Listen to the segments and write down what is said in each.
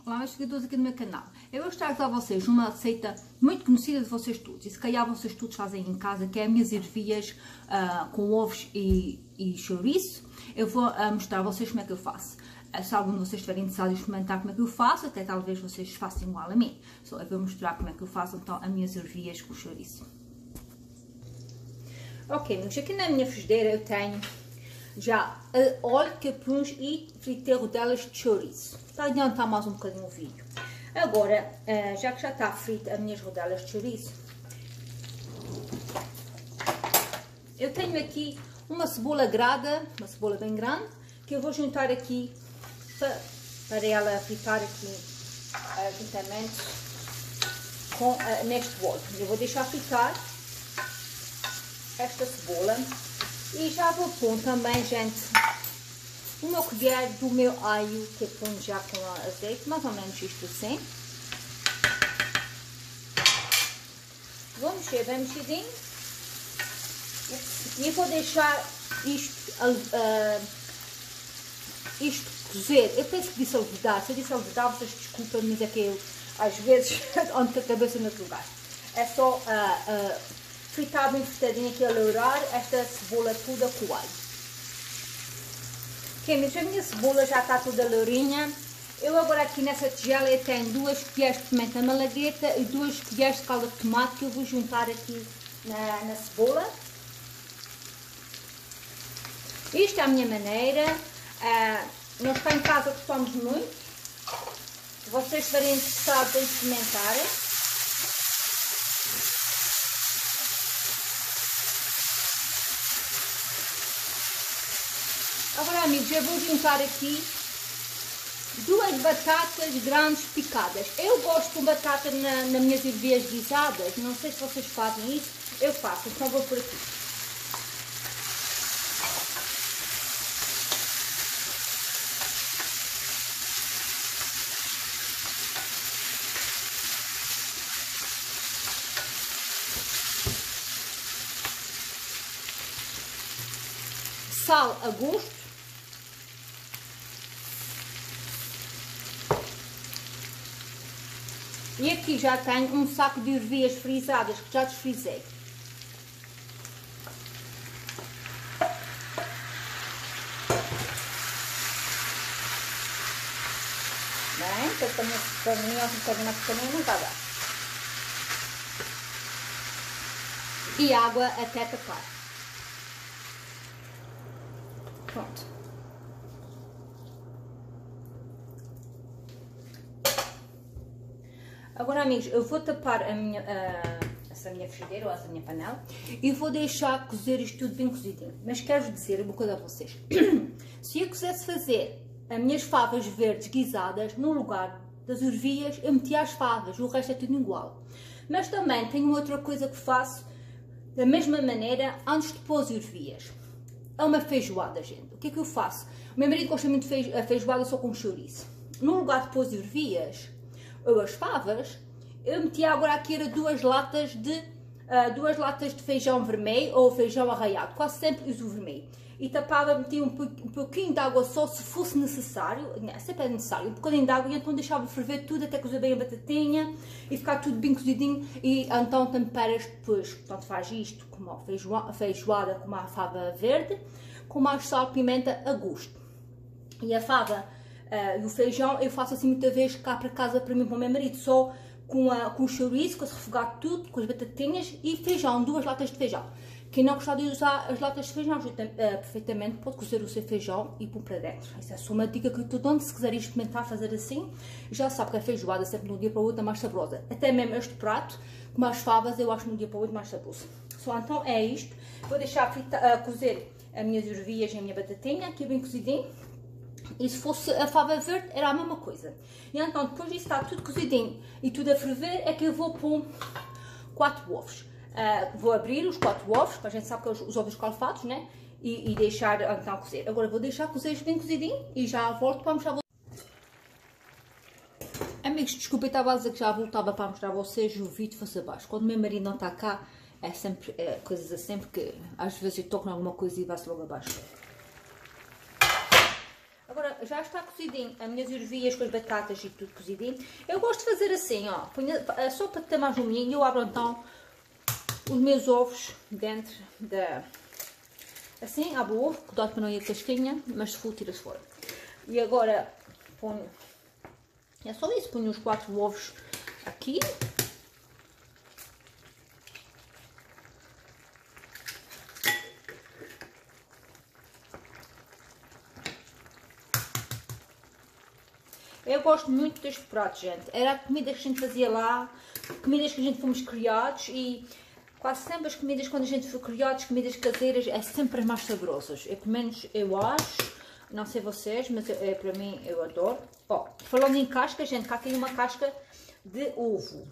Olá, meus seguidores aqui no meu canal. Eu hoje trago a vocês uma receita muito conhecida de vocês todos. E se calhar vocês todos fazem em casa, que é as minhas ervilhas com ovos e chouriço. Eu vou mostrar a vocês como é que eu faço. Se algum de vocês estiverem interessados em experimentar como é que eu faço, até talvez vocês façam igual a mim. Eu vou mostrar como é que eu faço então as minhas ervilhas com chouriço. Ok, amigos, aqui na minha frigideira eu tenho já óleo, capuns e fritei rodelas de chouriço. Está a adiantar mais um bocadinho o vídeo. Agora, já que já está frita as minhas rodelas de chouriço, eu tenho aqui uma cebola grada, uma cebola bem grande, que eu vou juntar aqui para ela fritar aqui juntamente com, neste bolo. Eu vou deixar fritar esta cebola. E já vou pôr também, gente, uma colher do meu alho, que eu ponho já com azeite, mais ou menos isto assim. Vou mexer bem mexidinho. E vou deixar isto cozer. Eu penso que disse alvedar. Se eu disse alvedar, vocês desculpem, mas é que eu, às vezes, ando com a cabeça no outro lugar. É só fritar bem fritadinho aqui a lourar esta cebola toda com o alho. Ok, mas a minha cebola já está toda lourinha. Eu agora aqui nessa tigela eu tenho 2 colheres de pimenta malagueta e 2 colheres de calda de tomate que eu vou juntar aqui na cebola. Isto é a minha maneira. Nós cá em casa gostamos muito. Se vocês estiverem interessados em experimentarem. Agora, amigos, eu vou juntar aqui 2 batatas grandes picadas. Eu gosto com batata nas minhas ervilhas guisadas. Não sei se vocês fazem isso. Eu faço, então vou por aqui. Sal a gosto. E aqui já tenho um saco de ervilhas frisadas que já desfrisei. Bem, para mim um bocadinho mais pequenino não está bem. E água até tapar. Pronto. Agora, amigos, eu vou tapar essa minha frigideira ou essa minha panela e vou deixar cozer isto tudo bem cozidinho. Mas quero dizer uma coisa a vocês. Se eu quisesse fazer as minhas favas verdes guisadas, no lugar das ervilhas, eu metia as favas, o resto é tudo igual. Mas também tenho outra coisa que faço da mesma maneira antes de pôr as ervilhas. É uma feijoada, gente. O que é que eu faço? O meu marido gosta muito de feijoada só com chouriço. No lugar de pôr as ervilhas ou as favas, eu metia agora aqui 2 latas de feijão vermelho ou feijão arraiado. Quase sempre uso o vermelho. E tapava, metia um pouquinho de água só se fosse necessário. Sempre é necessário. Um bocadinho de água e então deixava ferver tudo até cozer bem a batatinha e ficar tudo bem cozidinho. E então temperas depois. Portanto, faz isto com a feijoada com a fava verde, com mais sal, pimenta a gosto. E a fava e o feijão eu faço assim muitas vezes cá para casa para mim e para o meu marido, só com o chouriço, com refogado tudo, com as batatinhas e feijão, 2 latas de feijão. Quem não gostar de usar as latas de feijão perfeitamente pode cozer o seu feijão e pôr para dentro. Essa é só uma dica que eu estou dando. Se quiserem experimentar fazer assim, já sabe que a feijoada sempre de um dia para o outro é mais saborosa. Até mesmo este prato, com as favas, eu acho de um dia para o outro mais saboroso. Só então é isto. Vou deixar cozer as minhas ervilhas e a minha batatinha, aqui bem cozidinho. E se fosse a fava verde, era a mesma coisa. E então, depois disso está tudo cozidinho e tudo a ferver, é que eu vou pôr 4 ovos. Vou abrir os 4 ovos, para a gente sabe que os ovos escalfados, né? E deixar então cozer. Agora vou deixar cozer bem cozidinho e já volto para mostrar. Amigos, desculpem, estava a dizer que já voltava para mostrar a vocês o vídeo fosse abaixo. Quando o meu marido não está cá, é sempre coisas assim, porque às vezes eu toco em alguma coisa e vai-se logo abaixo. Agora já está cozidinho, as minhas ervilhas com as batatas e tudo cozidinho. Eu gosto de fazer assim, ó, só para ter mais um moinho, eu abro então os meus ovos dentro da... Assim, abro o ovo, cuidado para não ir a casquinha, mas se for, tira-se fora. E agora ponho... É só isso, ponho os 4 ovos aqui. Eu gosto muito deste prato, gente. Era a comida que a gente fazia lá, comidas que a gente fomos criados e quase sempre as comidas, quando a gente foi criados, comidas caseiras, é sempre as mais saborosas. Eu, pelo menos eu acho, não sei vocês, mas para mim eu adoro. Ó, falando em casca, gente, cá tem uma casca de ovo.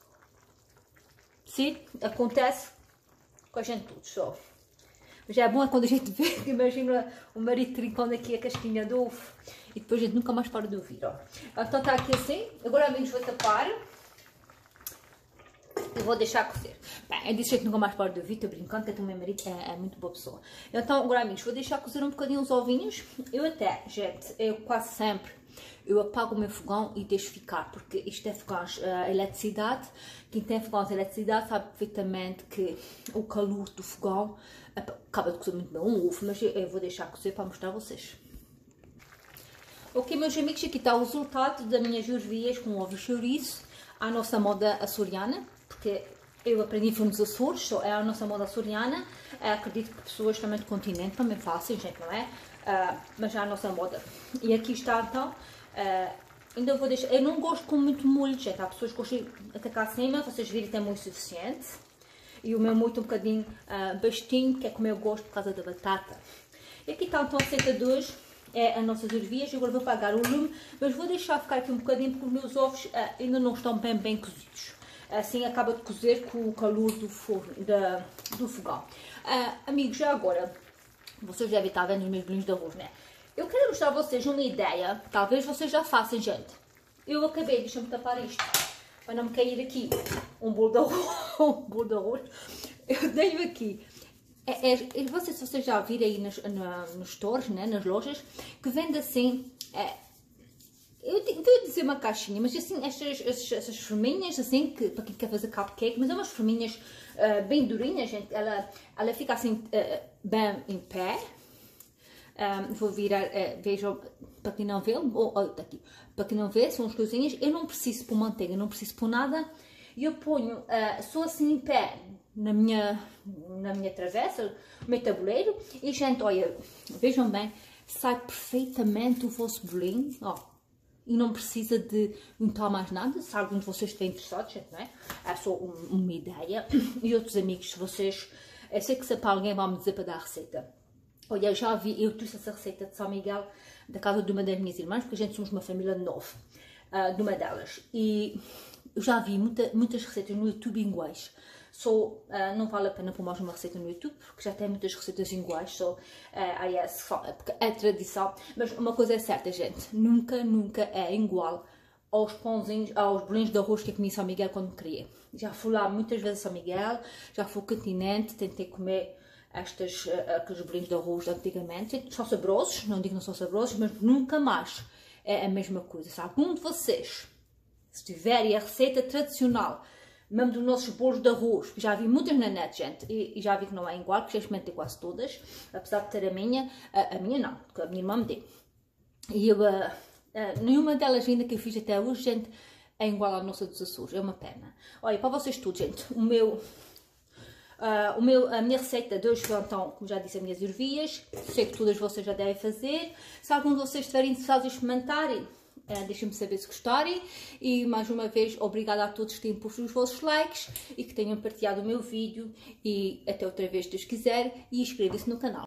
Sim, acontece com a gente tudo, só. Mas é bom quando a gente vê, imagina o marido trincando aqui a casquinha do ovo e depois a gente nunca mais para de ouvir, ó. Então está aqui assim, agora amigos vou tapar e vou deixar cozer. Bem, eu disse que nunca mais para de ouvir, estou brincando, que o meu marido é muito boa pessoa. Então agora amigos, vou deixar cozer um bocadinho os ovinhos. Eu até, gente, eu quase sempre, eu apago o meu fogão e deixo ficar, porque isto é fogões a eletricidade. Quem tem fogões a eletricidade sabe perfeitamente que o calor do fogão acaba de cozer muito bem um ovo, mas eu vou deixar cozer para mostrar a vocês. Ok, meus amigos, aqui está o resultado das minhas ervilhas com ovo e chouriço, à nossa moda açoriana, porque eu aprendi filmes Açores, só é a nossa moda açoriana. Acredito que pessoas também do continente também fazem, gente, não é? Mas já é a nossa moda. E aqui está então, ainda vou deixar, eu não gosto com muito molho, gente, há pessoas que gostam de atacar acima, vocês viram tem molho suficiente. E o meu molho um bocadinho bastinho, que é como eu gosto por causa da batata. E aqui está então a receita de hoje, é as nossas ervilhas. Agora vou apagar o lume, mas vou deixar ficar aqui um bocadinho porque os meus ovos ainda não estão bem cozidos. Assim acaba de cozer com o calor do forno, do fogão. Amigos, já agora, vocês devem estar vendo os meus bolinhos de arroz, né? Eu quero mostrar a vocês uma ideia, talvez vocês já façam, gente. Eu acabei, deixa-me tapar isto, para não me cair aqui um bolo de arroz. Eu tenho aqui, não sei se vocês já viram aí nos stores, né, nas lojas, que vende assim, eu vou dizer uma caixinha, mas assim, essas forminhas, assim, que, para quem quer fazer cupcake, mas é umas forminhas bem durinhas, gente, ela fica assim, bem em pé. Vou virar, vejam, para quem não vê, tá aqui, para quem não vê, são as coisinhas. Eu não preciso pôr manteiga, não preciso pôr nada. Eu ponho só assim em pé na minha travessa, o meu tabuleiro. E gente, olha, vejam bem, sai perfeitamente o vosso bolinho, ó. E não precisa de untar mais nada, se algum de vocês estiver interessado, gente, não é? É só uma ideia. E outros amigos, se vocês, eu sei que se para alguém vai me dizer para dar a receita. Olha, já vi, eu trouxe essa receita de São Miguel da casa de uma das minhas irmãs, porque a gente somos uma família de 9, de uma delas. E eu já vi muitas receitas no YouTube iguais. Só não vale a pena pôr mais uma receita no YouTube, porque já tem muitas receitas iguais, só porque é tradição. Mas uma coisa é certa, gente, nunca é igual aos pãozinhos, aos bolinhos de arroz que eu comi em São Miguel quando me criei. Já fui lá muitas vezes a São Miguel, já fui ao continente, tentei comer aqueles bolinhos de arroz de antigamente. São saborosos, não digo que não são saborosos, mas nunca mais é a mesma coisa. Se algum de vocês, se tiverem a receita tradicional, mesmo dos nossos bolos de arroz, que já vi muitas na net, gente, e já vi que não é igual, porque já experimentei quase todas, apesar de ter a minha não, porque a minha irmã me deu. E nenhuma delas ainda que eu fiz até hoje, gente, é igual à nossa dos Açores, é uma pena. Olha, para vocês tudo, gente, a minha receita de hoje foi então, como já disse, as minhas ervilhas. Sei que todas vocês já devem fazer. Se algum de vocês estiverem interessados em experimentarem, deixem-me saber se gostarem. E mais uma vez, obrigada a todos que têm posto os vossos likes e que tenham partilhado o meu vídeo. E até outra vez, se Deus quiser, e inscrevam-se no canal.